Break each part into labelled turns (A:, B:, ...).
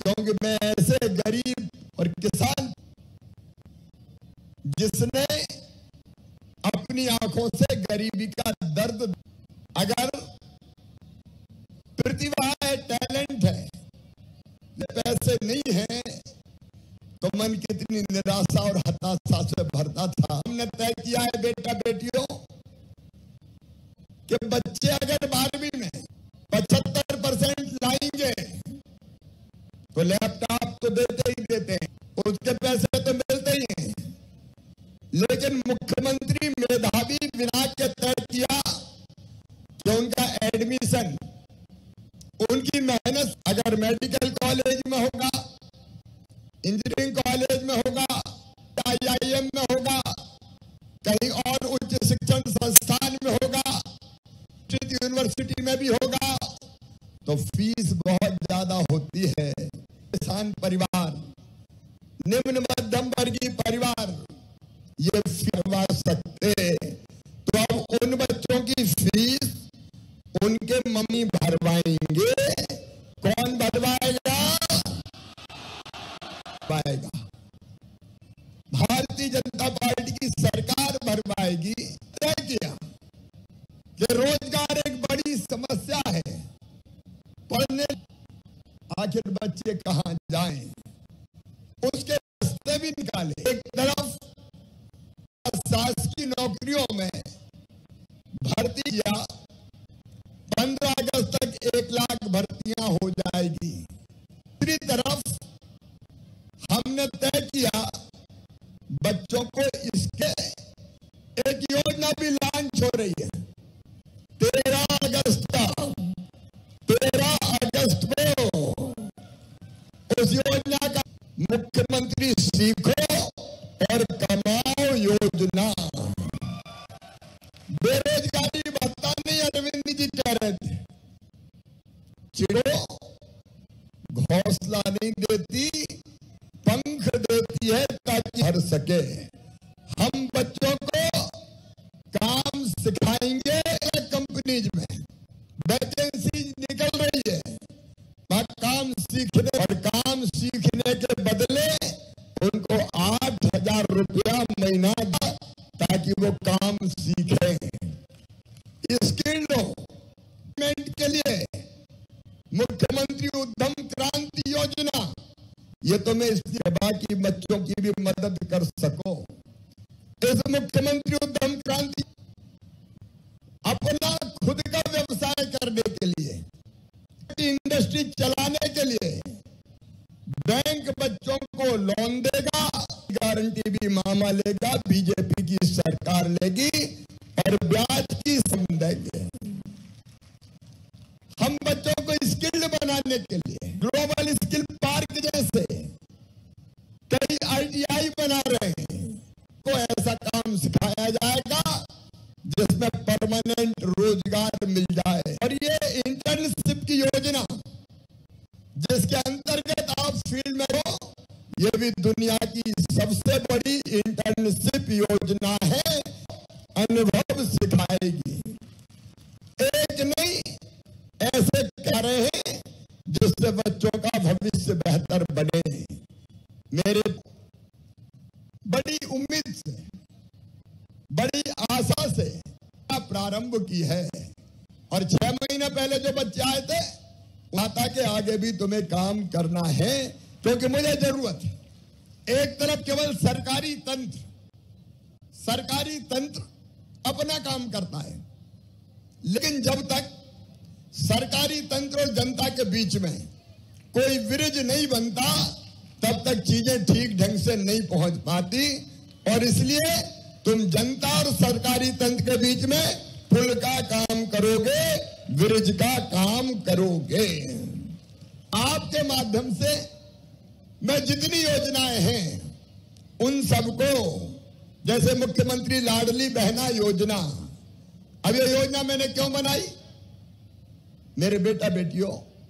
A: क्योंकि मैं ऐसे गरीब और किसान जिसने अपनी आंखों से गरीबी का दर्द, अगर प्रतिभा है, टैलेंट है, पैसे नहीं है तो मन कितनी निराशा और हताशा से भरता था। हमने तय किया है बेटा बेटियों कि बच्चे अगर 12वीं में 75% लाएंगे तो लैपटॉप तो देते ही देते हैं, उसके पैसे तो मिलते ही हैं, लेकिन मुख्यमंत्री मेधावी विनायक के तय किया कि उनका एडमिशन, उनकी मेहनत अगर मेडिकल कॉलेज में होगा, इंजीनियरिंग कॉलेज में होगा, IIM में होगा, कहीं और उच्च शिक्षण संस्थान में होगा, यूनिवर्सिटी में भी होगा, तो फीस बहुत ज्यादा होती है। किसान परिवार, निम्न मध्यम वर्गीय परिवार ये करवा सकते, तो अब उन बच्चों की फीस उनके मम्मी भरवाएंगे। कौन भरवाएगा? पाएगा भारतीय जनता पार्टी की सरकार भरवाएगी। तय किया कि रोजगार एक बड़ी समस्या है, पढ़ने आखिर बच्चे कहां जाएं, उसके रास्ते भी निकाले। एक तरफ शासकीय नौकरियों में भर्ती किया, 15 अगस्त तक 1 लाख भर्तियां हो जाएगी। दूसरी तरफ हमने तय किया बच्चों को इसके एक योजना भी लॉन्च हो रही है 13 अगस्त को। उस योजना का मुख्यमंत्री सीखो और कमाओ योजना। बेरोजगारी भत्ता नहीं, अरविंद जी कह रहे थे, चिड़ो घोंसला नहीं देती, पंख देती है ताकि हर सके। हम बच्चों को काम सिखाएंगे, कंपनीज में वैकेंसी निकल रही है, काम सीखने और काम सीखने के बदले उनको 8,000 रुपया महीना ताकि वो काम सीखे। स्किल डेवलपमेंट के लिए मुख्यमंत्री उद्यम क्रांति योजना, ये तो मैं इसलिए बाकी बच्चों की भी मदद कर सकूं। इस मुख्यमंत्री उद्यम क्रांति अपना खुद का व्यवसाय करने के लिए, इंडस्ट्री चलाने के लिए बैंक बच्चों को लोन देगा, गारंटी भी मामा लेगा, बीजेपी की सरकार लेगी और ब्याज की सम देंगे। हम बच्चों को स्किल्ड बनाने के लिए ग्लोबल स्किल पार्क जैसे कई ITI बना रहे हैं, को ऐसा काम सिखाया जाएगा जिसमें परमानेंट रोजगार मिल जाए। और ये इंटर्नशिप की योजना जिसके अंतर्गत आप फील्ड में हो, ये भी दुनिया की सबसे बड़ी इंटर्नशिप योजना है, अनुभव सिखाएगी। एक नहीं, ऐसे कर रहे हैं जिससे बच्चों का भविष्य बेहतर बने। मेरे बड़ी उम्मीद से, बड़ी आशा से प्रारंभ की है और 6 महीने पहले जो बच्चे आए थे माता के आगे भी तुम्हें काम करना है, क्योंकि मुझे जरूरत है। एक तरफ केवल सरकारी तंत्र अपना काम करता है, लेकिन जब तक सरकारी तंत्र और जनता के बीच में कोई ब्रिज नहीं बनता तब तक चीजें ठीक ढंग से नहीं पहुंच पाती। और इसलिए तुम जनता और सरकारी तंत्र के बीच में पुल का काम करोगे, ब्रिज का काम करोगे। आपके माध्यम से मैं जितनी योजनाएं हैं उन सबको, जैसे मुख्यमंत्री लाडली बहना योजना, अब ये योजना मैंने क्यों बनाई? मेरे बेटा बेटियों,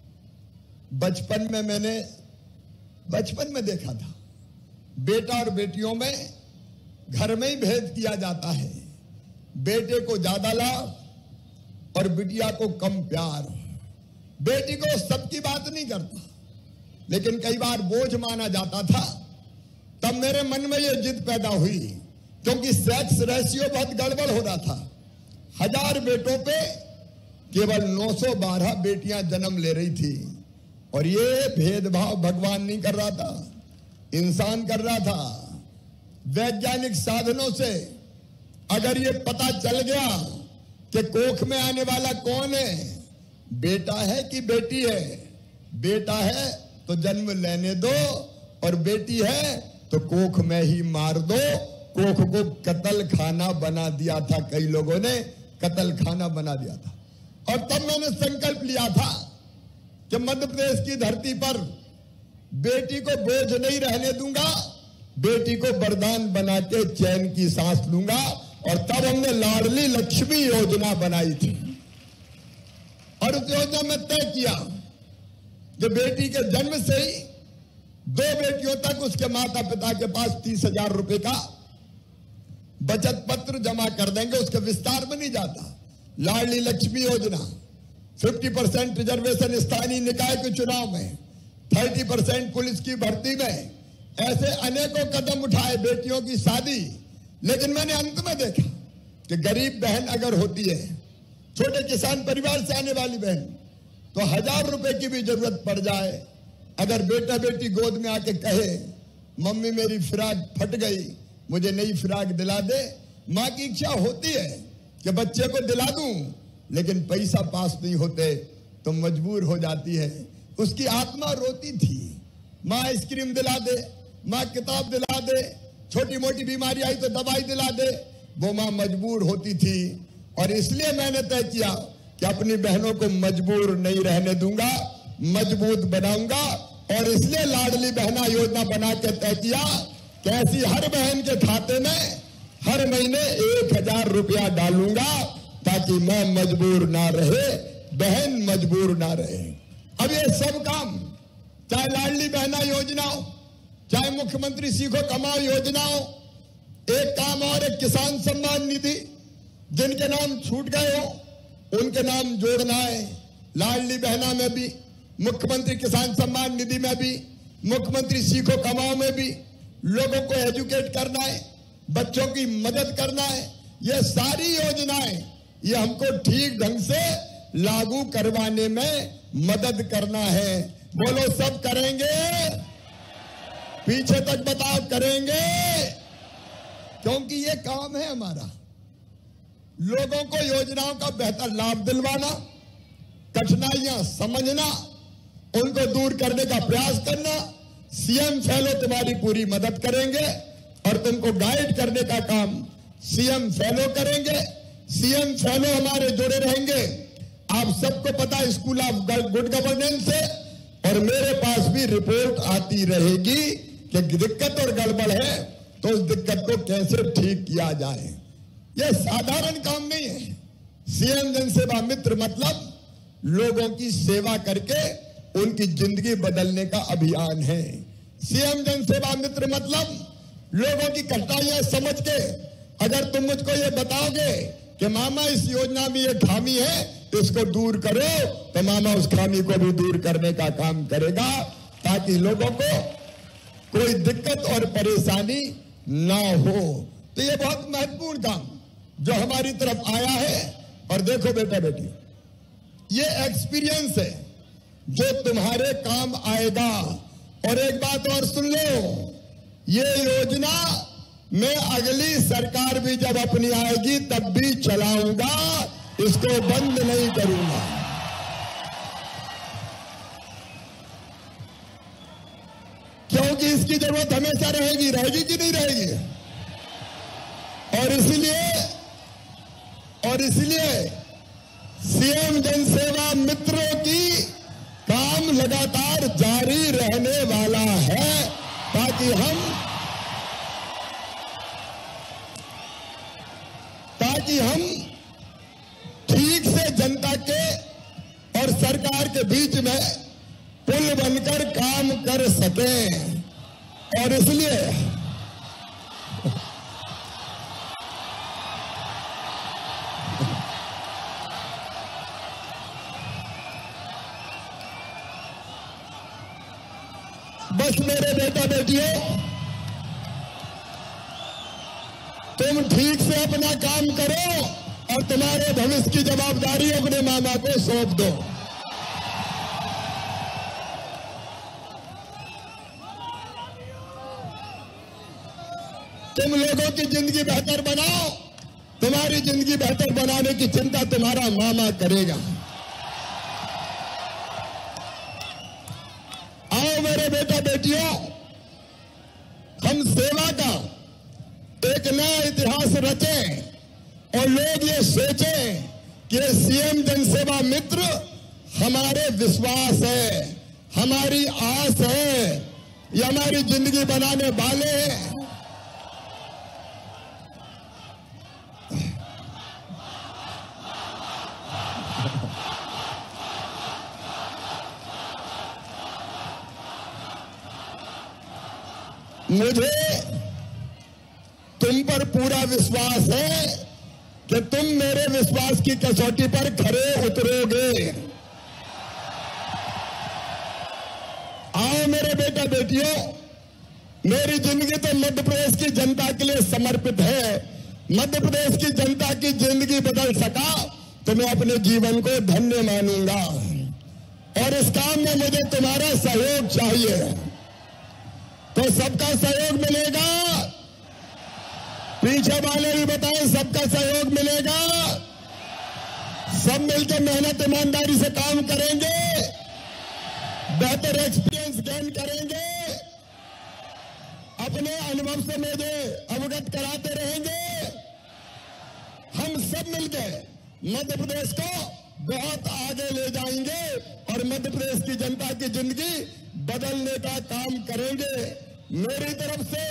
A: बचपन में देखा था बेटा और बेटियों में घर में ही भेद किया जाता है। बेटे को ज्यादा लाभ और बिटिया को कम प्यार। बेटी को सबकी बात नहीं करता, लेकिन कई बार बोझ माना जाता था। तब मेरे मन में यह जिद पैदा हुई, क्योंकि सेक्स रेशियो बहुत गड़बड़ हो रहा था। 1000 बेटों पे केवल 912 बेटियां जन्म ले रही थी। और ये भेदभाव भगवान नहीं कर रहा था, इंसान कर रहा था। वैज्ञानिक साधनों से अगर ये पता चल गया कि कोख में आने वाला कौन है, बेटा है कि बेटी है, बेटा है तो जन्म लेने दो, और बेटी है तो कोख में ही मार दो। कोख को कत्ल खाना बना दिया था, कई लोगों ने कत्ल खाना बना दिया था। और तब मैंने संकल्प लिया था कि मध्य प्रदेश की धरती पर बेटी को बोझ नहीं रहने दूंगा, बेटी को वरदान बना के चैन की सांस लूंगा। और तब हमने लाडली लक्ष्मी योजना बनाई थी। और उस योजना में तय किया कि बेटी के जन्म से ही 2 बेटियों तक उसके माता पिता के पास 30,000 रुपए का बचत पत्र जमा कर देंगे। उसके विस्तार में नहीं जाता। लाडली लक्ष्मी योजना, 50% रिजर्वेशन स्थानीय निकाय के चुनाव में, 30% पुलिस की भर्ती में, ऐसे अनेकों कदम उठाए, बेटियों की शादी। लेकिन मैंने अंत में देखा कि गरीब बहन अगर होती है, छोटे किसान परिवार से आने वाली बहन, तो 1000 रुपए की भी जरूरत पड़ जाए, अगर बेटा बेटी गोद में आके कहे मम्मी मेरी फिराक फट गई, मुझे नई फिराक दिला दे, मां की इच्छा होती है कि बच्चे को दिला दूं, लेकिन पैसा पास नहीं होते तो मजबूर हो जाती है। उसकी आत्मा रोती थी, मां आइसक्रीम दिला दे, मां किताब दिला दे, छोटी मोटी बीमारी आई तो दवाई दिला दे, वो मां मजबूर होती थी। और इसलिए मैंने तय किया कि अपनी बहनों को मजबूर नहीं रहने दूंगा, मजबूत बनाऊंगा। और इसलिए लाडली बहना योजना बना के तय किया कि ऐसी हर बहन के खाते में हर महीने 1000 रुपया डालूंगा, ताकि मैं मजबूर ना रहे, बहन मजबूर ना रहे। अब ये सब काम, चाहे लाडली बहना योजना हो, चाहे मुख्यमंत्री सीखो कमाओ योजना हो, एक काम और, एक किसान सम्मान निधि, जिनके नाम छूट गए हो उनके नाम जोड़ना है। लाडली बहना में भी, मुख्यमंत्री किसान सम्मान निधि में भी, मुख्यमंत्री सीखो कमाओ में भी लोगों को एजुकेट करना है, बच्चों की मदद करना है। ये सारी योजनाएं, ये हमको ठीक ढंग से लागू करवाने में मदद करना है। बोलो सब करेंगे? पीछे तक बताओ करेंगे? क्योंकि ये काम है हमारा, लोगों को योजनाओं का बेहतर लाभ दिलवाना, कठिनाइयां समझना, उनको दूर करने का प्रयास करना। सीएम फेलो तुम्हारी पूरी मदद करेंगे और तुमको गाइड करने का काम सीएम फेलो करेंगे। सीएम फेलो हमारे जुड़े रहेंगे। आप सबको पता है स्कूल ऑफ गुड गवर्नेंस से, और मेरे पास भी रिपोर्ट आती रहेगी कि दिक्कत और गड़बड़ है तो उस दिक्कत को कैसे ठीक किया जाए। यह साधारण काम नहीं है। सीएम जनसेवा मित्र मतलब लोगों की सेवा करके उनकी जिंदगी बदलने का अभियान है। सीएम जनसेवा मित्र मतलब लोगों की कठिनाइयां समझ के अगर तुम मुझको ये बताओगे कि मामा इस योजना में ये खामी है, इसको दूर करो, तो मामा उस खामी को भी दूर करने का काम करेगा, ताकि लोगों को कोई दिक्कत और परेशानी ना हो। तो ये बहुत महत्वपूर्ण काम जो हमारी तरफ आया है। और देखो बेटा बेटी, ये एक्सपीरियंस है जो तुम्हारे काम आएगा। और एक बात और सुन लो, ये योजना मैं अगली सरकार भी जब अपनी आएगी तब भी चलाऊंगा, इसको बंद नहीं करूंगा। क्योंकि इसकी जरूरत हमेशा रहेगी, रहेगी कि नहीं रहेगी। और इसलिए सीएम जनसेवा मित्रों की काम लगातार जारी रहने वाला है, ताकि हम ठीक से जनता के और सरकार के बीच में पुल बनकर काम कर सकें। और इसलिए बस मेरे बेटा बेटियों, तुम ठीक से अपना काम करो और तुम्हारे भविष्य की जवाबदारी अपने मामा को सौंप दो। तुम लोगों की जिंदगी बेहतर बनाओ, तुम्हारी जिंदगी बेहतर बनाने की चिंता तुम्हारा मामा करेगा। आओ मेरे बेटा बेटियों, हम सेवा का एक नया इतिहास रचें और लोग ये सोचें कि सीएम जनसेवा मित्र हमारे विश्वास है, हमारी आस है, ये हमारी जिंदगी बनाने वाले हैं। मुझे तुम पर पूरा विश्वास है कि तुम मेरे विश्वास की कसौटी पर खरे उतरोगे। आओ मेरे बेटा बेटियों, मेरी जिंदगी तो मध्य प्रदेश की जनता के लिए समर्पित है। मध्य प्रदेश की जनता की जिंदगी बदल सका तो मैं अपने जीवन को धन्य मानूंगा, और इस काम में मुझे तुम्हारा सहयोग चाहिए। तो सबका सहयोग मिलेगा? पीछे वाले भी बताएं, सबका सहयोग मिलेगा? सब मिलकर मेहनत ईमानदारी से काम करेंगे, बेहतर एक्सपीरियंस गेन करेंगे, अपने अनुभव से मुझे अवगत कराते रहेंगे। हम सब मिलकर मध्य प्रदेश को बहुत आगे ले जाएंगे और मध्य प्रदेश की जनता की जिंदगी बदलने का काम करेंगे। मेरी तरफ से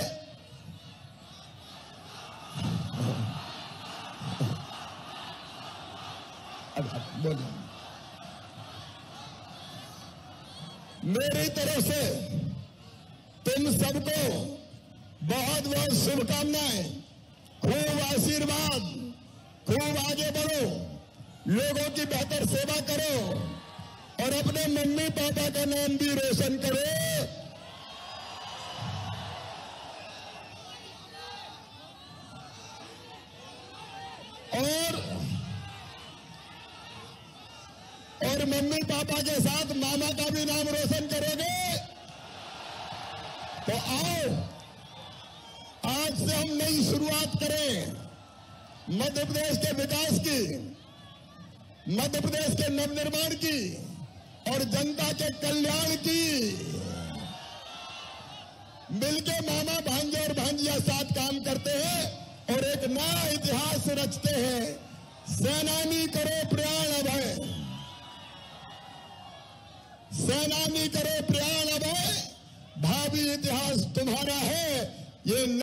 A: तुम सबको बहुत बहुत शुभकामनाएं, खूब आशीर्वाद, खूब आगे बढ़ो, लोगों की बेहतर सेवा करो और अपने मम्मी पापा का नाम भी रोशन करो। और मम्मी पापा के साथ मामा का भी नाम रोशन करोगे। तो आओ, आज से हम नई शुरुआत करें मध्य प्रदेश के विकास की, मध्य प्रदेश के नवनिर्माण की और जनता के कल्याण की। मिलकर मामा भांजे और भांजिया साथ काम करते हैं और एक नया इतिहास रचते हैं। सेनानी करो प्रयाण अभय, सेनानी करो प्रयाण अभय, भावी इतिहास तुम्हारा है। ये